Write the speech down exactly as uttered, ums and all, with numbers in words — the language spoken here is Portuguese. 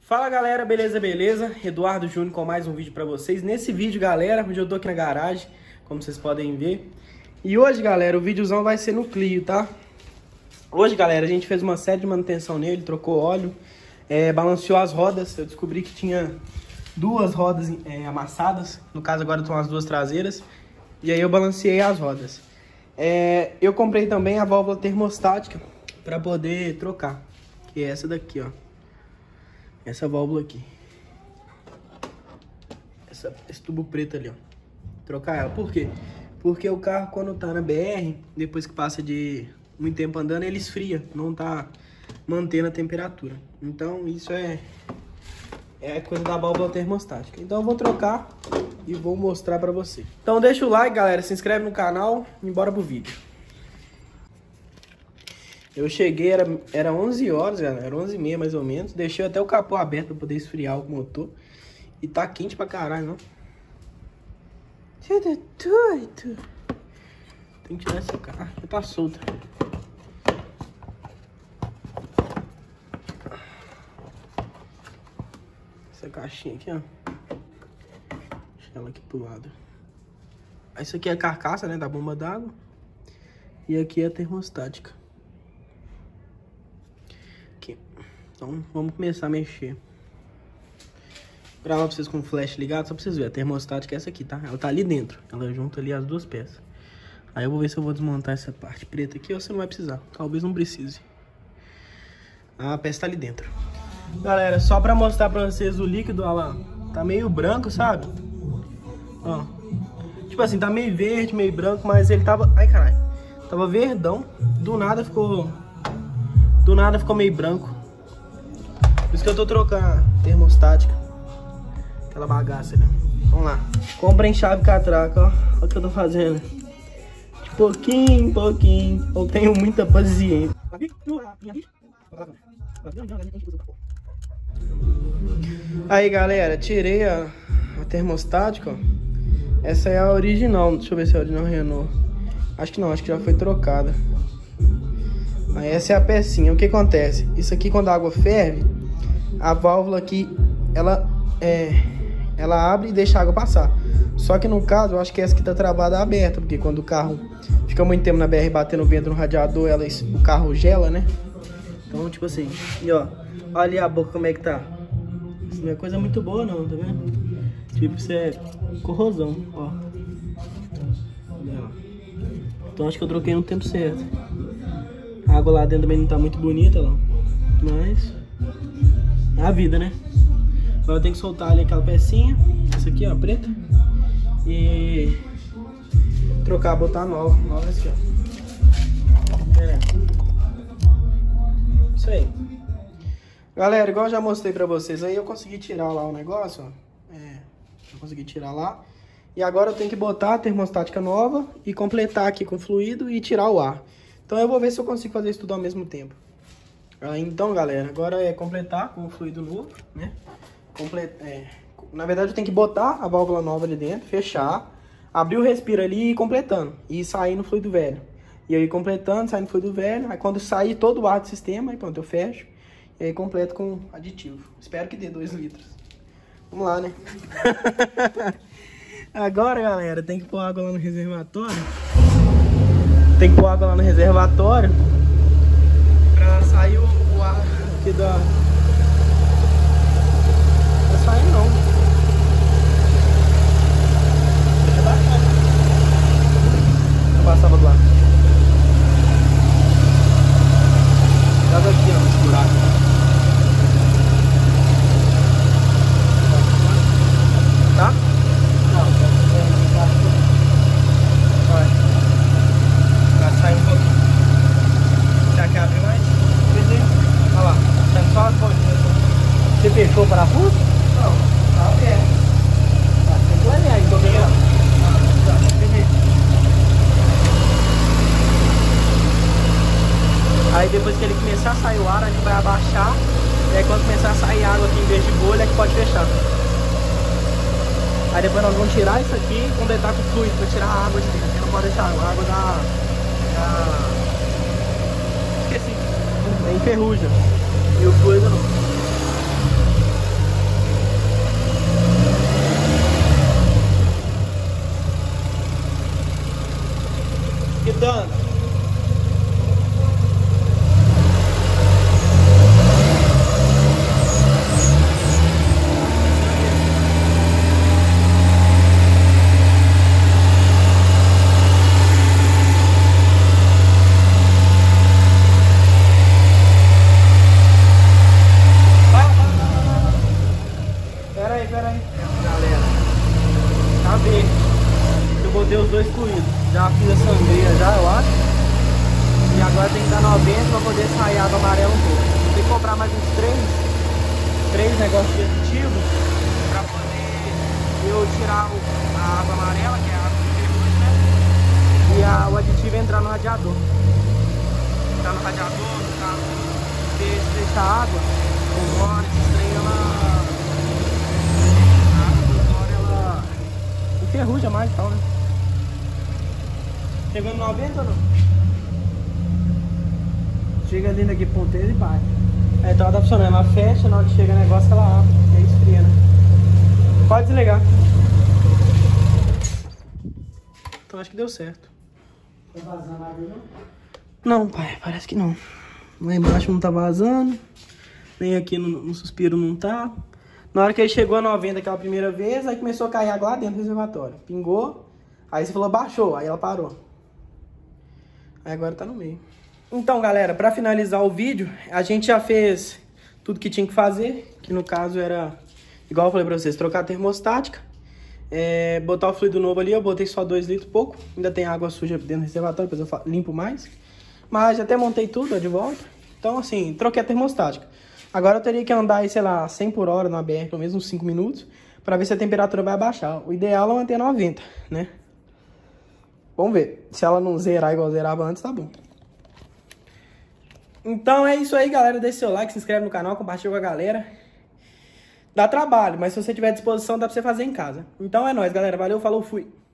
Fala galera, beleza, beleza? Eduardo Júnior com mais um vídeo pra vocês. Nesse vídeo, galera, hoje eu tô aqui na garagem, como vocês podem ver. E hoje, galera, o videozão vai ser no Clio, tá? Hoje, galera, a gente fez uma série de manutenção nele, trocou óleo, é, balanceou as rodas. Eu descobri que tinha duas rodas é, amassadas, no caso agora estão as duas traseiras. E aí eu balanceei as rodas. É, eu comprei também a válvula termostática pra poder trocar, que é essa daqui, ó. Essa válvula aqui. Essa, esse tubo preto ali, ó. Trocar ela. Por quê? Porque o carro, quando tá na B R, depois que passa de muito tempo andando, ele esfria. Não tá mantendo a temperatura. Então, isso é, é coisa da válvula termostática. Então, eu vou trocar e vou mostrar pra você. Então, deixa o like, galera. Se inscreve no canal e bora pro vídeo. Eu cheguei, era, era onze horas, galera, era onze e meia mais ou menos. Deixei até o capô aberto pra poder esfriar o motor. E tá quente pra caralho, não? Você tá doido? Tem que tirar essa cara. Já tá solta. Essa caixinha aqui, ó. Deixa ela aqui pro lado. Isso aqui é a carcaça, né, da bomba d'água. E aqui é a termostática. Então vamos começar a mexer. Vou gravar pra vocês com o flash ligado, só pra vocês verem. A termostática é essa aqui, tá? Ela tá ali dentro. Ela junta ali as duas peças. Aí eu vou ver se eu vou desmontar essa parte preta aqui ou você não vai precisar. Talvez não precise. A peça tá ali dentro. Galera, só pra mostrar pra vocês o líquido, olha lá. Tá meio branco, sabe? Ó. Tipo assim, tá meio verde, meio branco, mas ele tava... Ai, caralho. Tava verdão. Do nada ficou... Do nada ficou meio branco. Por isso que eu tô trocando a termostática. Aquela bagaça, né? Vamos lá. Compra em chave catraca, ó. Olha o que eu tô fazendo. De pouquinho em pouquinho. Eu tenho muita paciência. Aí, galera, tirei a, a termostática, ó. Essa é a original. Deixa eu ver se é a original Renault. Acho que não, acho que já foi trocada. Aí essa é a pecinha. O que acontece? Isso aqui, quando a água ferve, a válvula aqui, ela, é, ela abre e deixa a água passar. Só que no caso, eu acho que essa aqui tá travada aberta, porque quando o carro fica muito tempo na B R batendo vento no radiador, ela, o carro gela, né? Então, tipo assim, e ó, olha ali a boca como é que tá. Isso não é coisa muito boa não, tá vendo? Tipo, isso é corrosão, ó. Então acho que eu troquei no tempo certo. A água lá dentro também não tá muito bonita, ó. Mas é a vida, né? Agora eu tenho que soltar ali aquela pecinha. Essa aqui, ó, preta. E trocar, botar nova. Nova aqui, ó. É. Isso aí. Galera, igual eu já mostrei pra vocês aí, eu consegui tirar lá o negócio, ó. É, eu consegui tirar lá. E agora eu tenho que botar a termostática nova e completar aqui com fluido e tirar o ar. Então eu vou ver se eu consigo fazer isso tudo ao mesmo tempo. Ah, então, galera, agora é completar com o fluido novo, né? Comple é, na verdade eu tenho que botar a válvula nova ali dentro, fechar, abrir o respiro ali e ir completando. E sair no fluido velho. E aí completando, sair no fluido velho. Aí quando sair todo o ar do sistema, aí pronto, eu fecho. E aí completo com aditivo. Espero que dê dois litros. Vamos lá, né? Agora, galera, tem que pôr água lá no reservatório. Tem que pôr água lá no reservatório pra sair o, o ar aqui da... Não vai sair não. Deixa eu baixar. Deixa eu passar pra lá. Joga aqui, ó, nesse buraco. Tá? Sai um pouquinho. Será que abre mais? Olha lá, tá só as bolinhas. Você fechou o parafuso? Não, tá aberto. Tá, tem que olhar aí, tô vendo. Ah, tá, aí depois que ele começar a sair o ar, a gente vai abaixar. E aí quando começar a sair água aqui em vez de bolha, é que pode fechar. Aí depois nós vamos tirar isso aqui e completar com fluido pra tirar a água de dentro. Porque não pode deixar a água da... da... Esqueci. É enferruja. E o fluido não. Já fiz a sangria já, eu acho. E agora tem que dar noventa pra poder sair água amarela um pouco. Tem que comprar mais uns três, três negócios de aditivo pra poder eu tirar o, a água amarela, que é a água de ferrugem, né? E a, o aditivo entrar no radiador. Entrar no radiador, no carro. Porque se deixar água, o óleo, esse trem, ela... A água do óleo, ela... enferruja mais e tal, né? Chegando noventa ou não? Chega ali naquele ponteiro e bate. É, então ela tá funcionando. Ela fecha, na hora que chega o negócio ela abre. E aí esfria, né? Pode desligar. Então acho que deu certo. Tá vazando água não? Não, pai, parece que não. Lá embaixo não tá vazando. Nem aqui no, no suspiro não tá. Na hora que ele chegou a noventa aquela primeira vez, aí começou a cair água lá dentro do reservatório. Pingou, aí você falou baixou, aí ela parou. Aí agora tá no meio. Então, galera, pra finalizar o vídeo, a gente já fez tudo que tinha que fazer. Que no caso era, igual eu falei pra vocês, trocar a termostática. É, botar o fluido novo ali, eu botei só dois litros pouco. Ainda tem água suja dentro do reservatório, depois eu limpo mais. Mas já até montei tudo, ó, de volta. Então, assim, troquei a termostática. Agora eu teria que andar aí, sei lá, cem por hora na B R, pelo menos uns cinco minutos, pra ver se a temperatura vai baixar. O ideal é manter noventa, né? Vamos ver. Se ela não zerar igual zerava antes, tá bom. Então é isso aí, galera. Deixa seu like, se inscreve no canal, compartilha com a galera. Dá trabalho, mas se você tiver disposição, dá pra você fazer em casa. Então é nóis, galera. Valeu, falou, fui.